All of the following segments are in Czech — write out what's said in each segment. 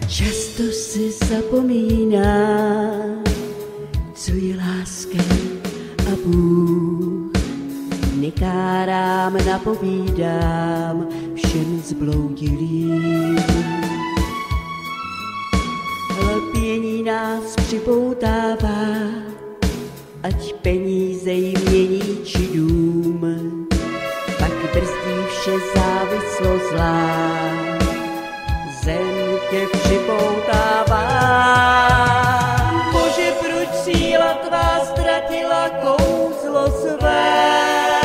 Často si zapomíná, co je láska a Bůh. Nekárám, napovídám všem zbloudilým. Lpění nás připoutává, ať peníze jim mění či dům. Pak brzdí vše závislost zlá, zem tě připoutává. Bože, proč síla tvá ztratila kouzlo své?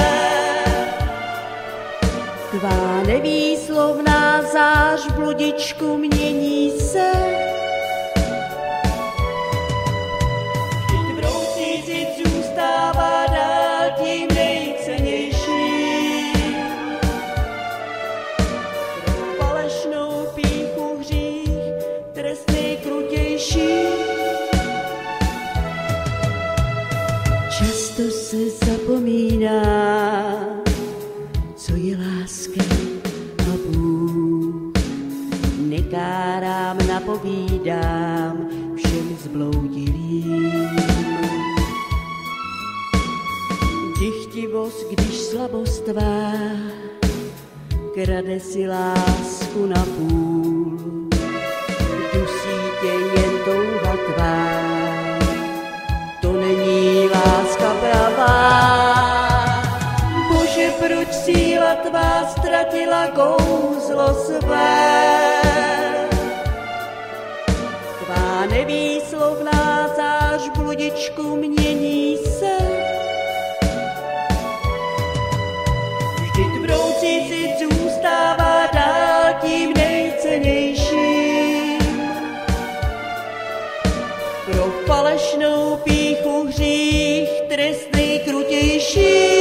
Tvá nevýslovná zář bludičku mění se. Vždyť brouci zůstává dál tím nejcennější. Pro falešnou pýchu hřích trest nejkrutější. Často se zapomíná, co je láska a Bůh. Nekárám, napovídám všem zbloudilým. Dychtivost, když slabost tvá krade si lásku na půl. Dusí tě jen touha tvá, to není láska pravá. Bože, proč síla tvá ztratila kouzlo své? Tvá nevýslovná zář bludičku mění se. Vždyť brouci si zůstává dál tím nejcennějším. Pro falešnou pýchu hřích trest nejkrutější.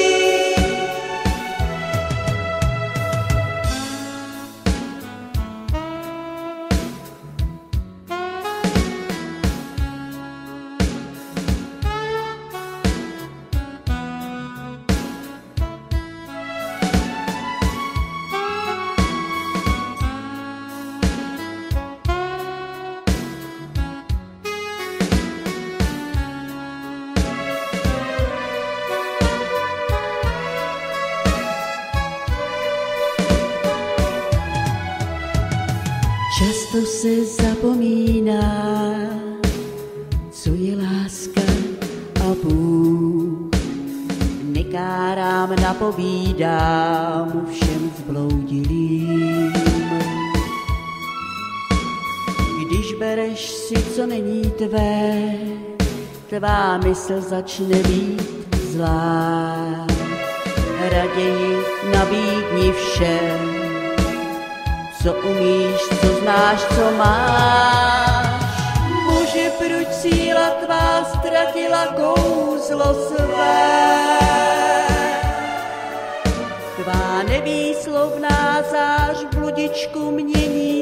Často se zapomíná, co je láska a Bůh. Nekárám, napovídám všem zbloudilým. Když bereš si, co není tvé, tvá mysl začne být zlá. Raději nabídni všem, co umíš, co znáš, co máš. Bože, proč síla tvá ztratila kouzlo své? Tvá nevýslovná zář bludičku mění